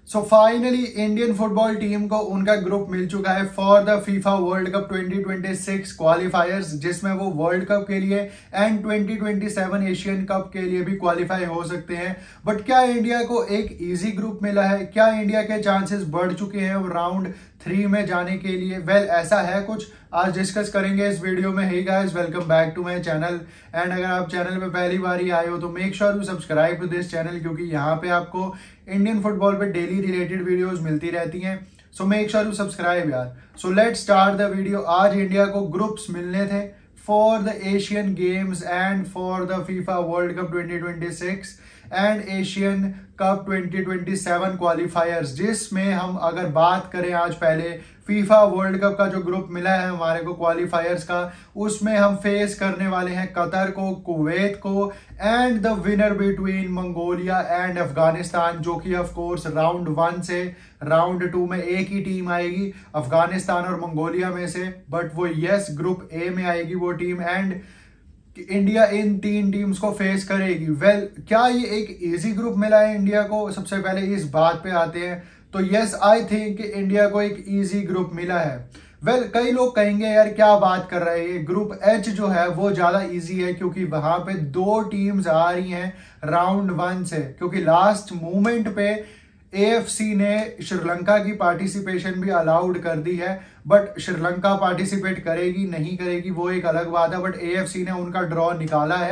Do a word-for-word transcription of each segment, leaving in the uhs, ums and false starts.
सो finally Indian football team को उनका group मिल चुका है for the FIFA world cup twenty twenty six qualifiers, जिसमें वो वर्ल्ड कप के लिए and twenty twenty seven Asian cup के लिए भी क्वालिफाई हो सकते हैं। बट क्या इंडिया को एक इजी ग्रुप मिला है? क्या इंडिया के चांसेस बढ़ चुके हैं राउंड थ्री में जाने के लिए? वेल well, ऐसा है कुछ, आज डिस्कस करेंगे इस वीडियो में। Hey guys, welcome back to my channel and अगर आप चैनल पे पहली बार ही आए हो तो make sure to subscribe to this channel, क्योंकि यहाँ पे आपको इंडियन फुटबॉल पे डेली रिलेटेड वीडियोस मिलती रहती हैं। So make sure to subscribe यार। So let's start the video. आज इंडिया को ग्रुप्स मिलने थे for the Asian Games and for the FIFA world cup twenty twenty six and Asian Cup twenty twenty seven qualifiers, जिसमें हम अगर बात करें आज पहले फीफा वर्ल्ड कप का जो ग्रुप मिला है हमारे को क्वालिफायर्स का, उसमें हम फेस करने वाले हैं कतर को, कुवैत को and the winner between Mongolia and Afghanistan, जो कि ऑफ कोर्स राउंड वन से राउंड टू में एक ही टीम आएगी अफगानिस्तान और मंगोलिया में से, बट वो यस ग्रुप ए में आएगी वो टीम एंड इंडिया इन तीन टीम्स को फेस करेगी। वेल well, क्या ये एक इजी ग्रुप मिला है इंडिया को? सबसे पहले इस बात पे आते हैं तो यस आई थिंक इंडिया को एक इजी ग्रुप मिला है। वेल well, कई लोग कहेंगे यार क्या बात कर रहे हैं, ग्रुप एच जो है वो ज्यादा इजी है क्योंकि वहां पे दो टीम्स आ रही हैं राउंड वन से, क्योंकि लास्ट मोमेंट पे एएफसी ने श्रीलंका की पार्टिसिपेशन भी अलाउड कर दी है। बट श्रीलंका पार्टिसिपेट करेगी नहीं करेगी वो एक अलग बात है, बट एएफसी ने उनका ड्रॉ निकाला है।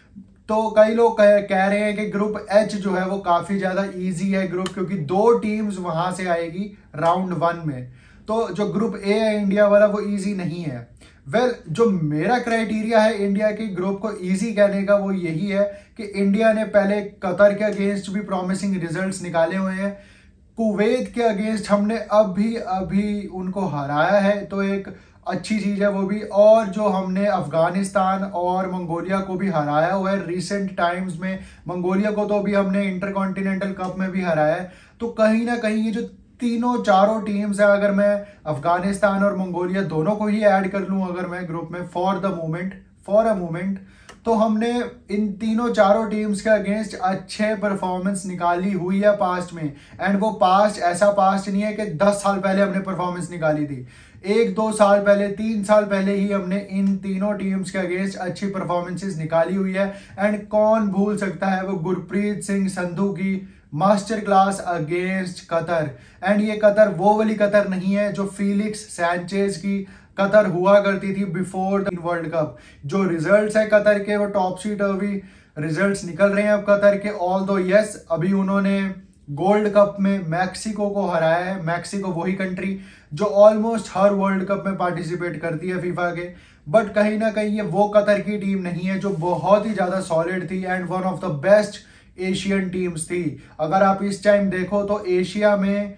तो कई लोग कह, कह रहे हैं कि ग्रुप एच जो है वो काफी ज्यादा इजी है ग्रुप, क्योंकि दो टीम्स वहां से आएगी राउंड वन में। तो जो ग्रुप ए है इंडिया वाला वो इजी नहीं है। वेल well, जो मेरा क्राइटेरिया है इंडिया के ग्रुप को इजी कहने का वो यही है कि इंडिया ने पहले कतर के अगेंस्ट भी प्रॉमिसिंग रिजल्ट्स निकाले हुए हैं, कुवैत के अगेंस्ट हमने अभी अभी उनको हराया है तो एक अच्छी चीज है वो भी, और जो हमने अफगानिस्तान और मंगोलिया को भी हराया हुआ है रिसेंट टाइम्स में, मंगोलिया को तो अभी हमने इंटरकॉन्टिनेंटल कप में भी हराया है। तो कहीं ना कहीं ये जो तीनों चारों टीम्स है, अगर मैं अफगानिस्तान और मंगोलिया दोनों को ही ऐड कर लूं अगर मैं ग्रुप में for the moment for a moment तो हमने इन तीनों चारों टीम्स के अगेंस्ट अच्छे परफॉर्मेंस निकाली हुई है पास्ट में। एंड वो पास्ट ऐसा पास्ट नहीं है कि दस साल पहले हमने परफॉर्मेंस निकाली थी, एक दो साल पहले तीन साल पहले ही हमने इन तीनों टीम्स के अगेंस्ट अच्छी परफॉर्मेंसेस निकाली हुई है। एंड कौन भूल सकता है वो गुरप्रीत सिंह संधू की master class against Qatar. And ये कतर वो वाली कतर नहीं है जो फीलिक्स सैंचेज की कतर हुआ करती थी बिफोर द वर्ल्ड कप। जो रिजल्ट्स है कतर के वो टॉप सीट अभी रिजल्ट्स निकल रहे हैं अब कतर के। ऑल दो यस अभी उन्होंने गोल्ड कप में मैक्सिको को हराया है, मैक्सिको वही कंट्री जो ऑलमोस्ट हर वर्ल्ड कप में पार्टिसिपेट करती है फीफा के, बट कहीं ना कहीं ये वो कतर की टीम नहीं है जो बहुत ही ज्यादा सॉलिड थी and one of the best Asian teams थी। अगर आप इस टाइम देखो तो एशिया में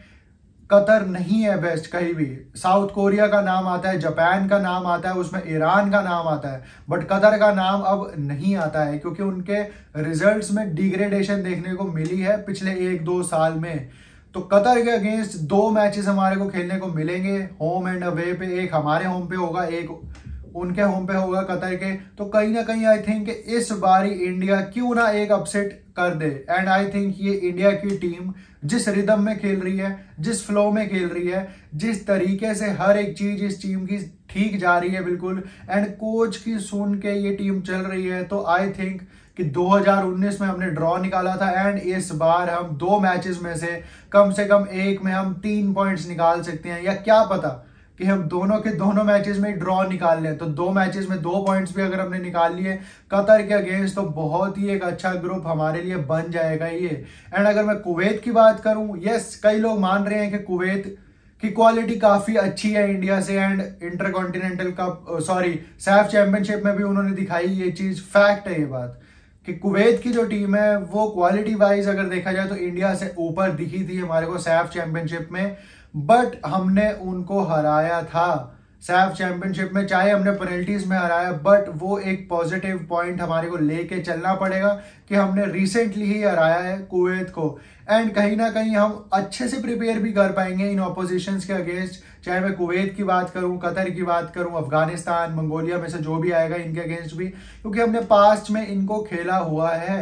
कतर नहीं है बेस्ट कहीं भी। साउथ कोरिया का नाम आता है, जापान का नाम आता है, उसमें ईरान का नाम आता है, बट कतर का नाम अब नहीं आता है क्योंकि उनके रिजल्ट्स में डिग्रेडेशन देखने को मिली है पिछले एक दो साल में। तो कतर के अगेंस्ट दो मैचेस हमारे को खेलने को मिलेंगे होम एंड अवे पे, एक हमारे होम पे होगा एक उनके होम पे होगा कतर के। तो कहीं ना कहीं आई थिंक इस बारी इंडिया क्यों ना एक अपसेट कर दे। एंड आई थिंक ये इंडिया की टीम जिस रिदम में खेल रही है, जिस फ्लो में खेल रही है, जिस तरीके से हर एक चीज इस टीम की ठीक जा रही है बिल्कुल, एंड कोच की सुन के ये टीम चल रही है, तो आई थिंक कि दो हज़ार उन्नीस में हमने ड्रॉ निकाला था एंड इस बार हम दो मैचेस में से कम से कम एक में हम तीन पॉइंट्स निकाल सकते हैं, या क्या पता कि हम दोनों के दोनों मैचेस में ड्रॉ निकाल लें। तो दो मैचेस में दो पॉइंट्स भी अगर हमने निकाल लिए कतर के अगेंस्ट तो बहुत ही एक अच्छा ग्रुप हमारे लिए बन जाएगा ये। एंड अगर मैं कुवैत की बात करूं, यस कई लोग मान रहे हैं कि कुवैत की क्वालिटी काफी अच्छी है इंडिया से and Intercontinental Cup sorry SAFF Championship में भी उन्होंने दिखाई ये चीज, फैक्ट है ये बात कि कुवैत की जो टीम है वो क्वालिटी वाइज अगर देखा जाए तो इंडिया से ऊपर दिखी थी हमारे को सैफ चैंपियनशिप में, बट हमने उनको हराया था सैफ चैंपियनशिप में, चाहे हमने पेनल्टीज में हराया, बट वो एक पॉजिटिव पॉइंट हमारे को लेके चलना पड़ेगा कि हमने रिसेंटली ही हराया है कुवैत को। एंड कहीं ना कहीं हम अच्छे से प्रिपेयर भी कर पाएंगे इन ऑपोजिशंस के अगेंस्ट, चाहे मैं कुवैत की बात करूं, कतर की बात करूं, अफगानिस्तान, मंगोलिया में से जो भी आएगा इनके अगेंस्ट भी, क्योंकि हमने पास्ट में इनको खेला हुआ है।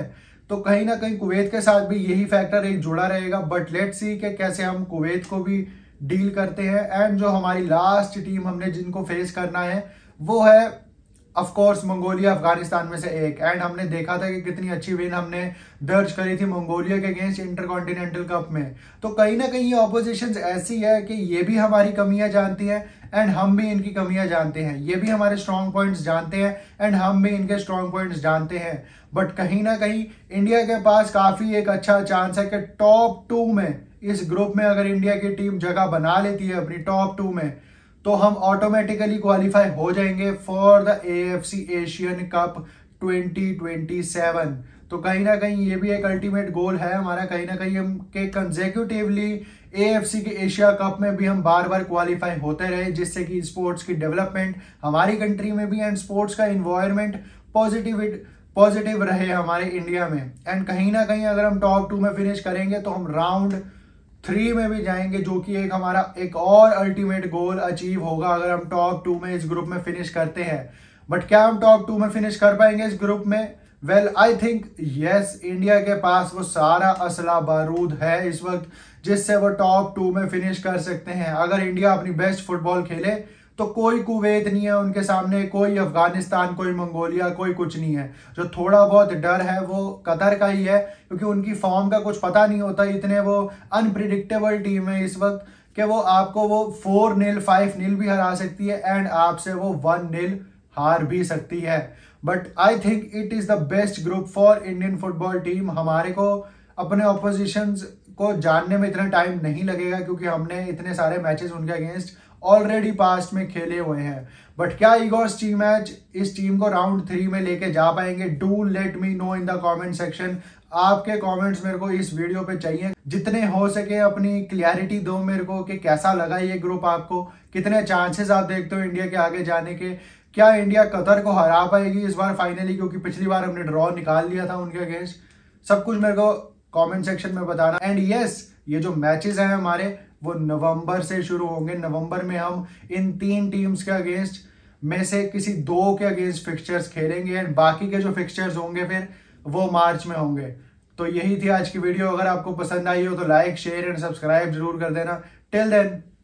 तो कहीं ना कहीं कुवैत के साथ भी यही फैक्टर एक जुड़ा रहेगा। बट लेट्स सी कि कैसे हम कुवैत को भी डील करते हैं। एंड जो हमारी लास्ट टीम हमने जिनको फेस करना है वो है ऑफ कोर्स मंगोलिया, अफगानिस्तान में से एक। एंड हमने देखा था कि कितनी अच्छी विन हमने दर्ज करी थी मंगोलिया के अगेंस्ट इंटरकॉन्टिनेंटल कप में। तो कहीं ना कहीं ये ऑपोजिशन ऐसी है कि ये भी हमारी कमियां जानती है एंड हम भी इनकी कमियां जानते हैं। ये भी हमारे स्ट्रॉन्ग पॉइंट्स जानते हैं एंड हम भी इनके स्ट्रॉन्ग पॉइंट्स जानते हैं। बट कहीं ना कहीं इंडिया के पास काफी एक अच्छा चांस है कि टॉप टू में, इस ग्रुप में अगर इंडिया की टीम जगह बना लेती है अपनी टॉप टू में, तो हम ऑटोमेटिकली क्वालिफाई हो जाएंगे for the AFC Asian Cup twenty twenty seven. तो कहीं ना कहीं ये भी एक अल्टीमेट गोल है हमारा, कहीं ना कहीं हम के कंसेक्यूटिवली एएफसी के एशिया कप में भी हम बार बार क्वालिफाई होते रहे, जिससे कि स्पोर्ट्स की डेवलपमेंट हमारी कंट्री में भी एंड स्पोर्ट्स का इन्वायरमेंट पॉजिटिव पॉजिटिव रहे हमारे इंडिया में। एंड कहीं ना कहीं अगर हम टॉप टू में फिनिश करेंगे तो हम राउंड थ्री में भी जाएंगे, जो कि एक हमारा एक और अल्टीमेट गोल अचीव होगा अगर हम टॉप टू में इस ग्रुप में फिनिश करते हैं। बट क्या हम टॉप टू में फिनिश कर पाएंगे इस ग्रुप में? Well I think yes, India के पास वो सारा असला बारूद है इस वक्त जिससे वो टॉप टू में फिनिश कर सकते हैं। अगर इंडिया अपनी बेस्ट फुटबॉल खेले तो कोई कुवैत नहीं है उनके सामने, कोई अफगानिस्तान, कोई मंगोलिया, कोई कुछ नहीं है। जो थोड़ा बहुत डर है वो कतर का ही है, क्योंकि उनकी फॉर्म का कुछ पता नहीं होता। इतने वो अनप्रिडिक्टेबल टीम है इस वक्त कि वो आपको वो फोर नील फाइव नील भी हरा सकती है एंड आपसे वो वन नील हार भी सकती है। But I think it is the best group for Indian football team. हमारे को अपने ऑपोजिशंस को जानने में इतना टाइम नहीं लगेगा, क्योंकि हमने इतने सारे मैचेस उनके अगेंस्ट ऑलरेडी पास्ट में खेले हुए हैं। बट क्या ईगोस टीम मैच इस टीम को राउंड थ्री में लेके जा पाएंगे? Do let me know in the comment section. आपके कमेंट्स मेरे को इस वीडियो पे चाहिए, जितने हो सके अपनी क्लैरिटी दो मेरे को कि कैसा लगा ये ग्रुप आपको, कितने चांसेस आप देखते हो इंडिया के आगे जाने के, क्या इंडिया कतर को हरा पाएगी इस बार फाइनली, क्योंकि पिछली बार हमने ड्रॉ निकाल लिया था उनके अगेंस्ट। सब कुछ मेरे को कमेंट सेक्शन में बताना। एंड यस, ये जो मैचेस हैं हमारे वो नवंबर से शुरू होंगे। नवंबर में हम इन तीन टीम्स के अगेंस्ट में से किसी दो के अगेंस्ट फिक्सचर्स खेलेंगे एंड बाकी के जो फिक्सचर्स होंगे फिर वो मार्च में होंगे। तो यही थी आज की वीडियो। अगर आपको पसंद आई हो तो लाइक, शेयर एंड सब्सक्राइब जरूर कर देना। Till then